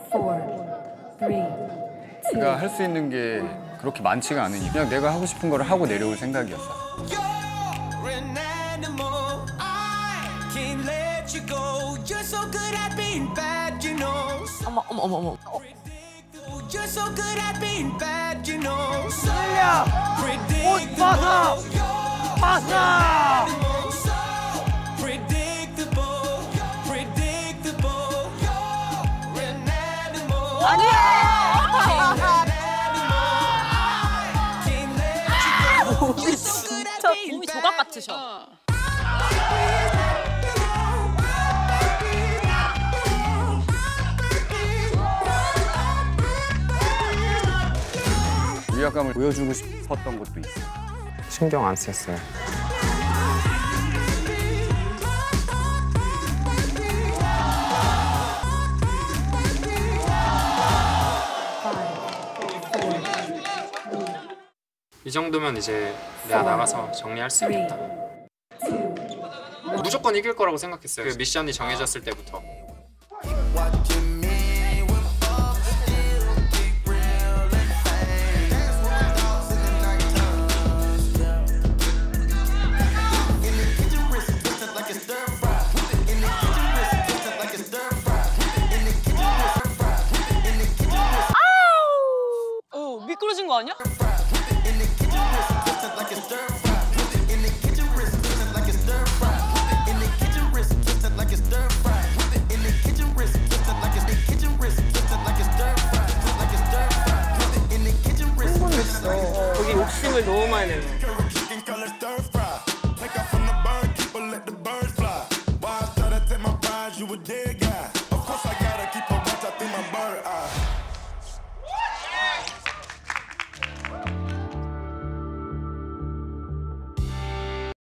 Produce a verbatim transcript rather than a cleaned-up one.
내가 할 수 있는 게 그렇게 많지가 않으니까 그냥 내가 하고 싶은 걸 하고 내려올 생각이었어. 어머 어머 어머 어머. 슬리야! 옷 벗어! 벗어! 진짜 몸이 조각 같으셔. 위압감을 보여주고 싶었던 것도 있어. 신경 안 썼어요. 이 정도면 이제 내가 나가서 정리할 수 있겠다. 무조건 이길 거라고 생각했어요. 그 미션이 정해졌을 때부터. 어, 미끄러진 거 아니야? 흥분했어. 거기 욕심을 너무 많이 내는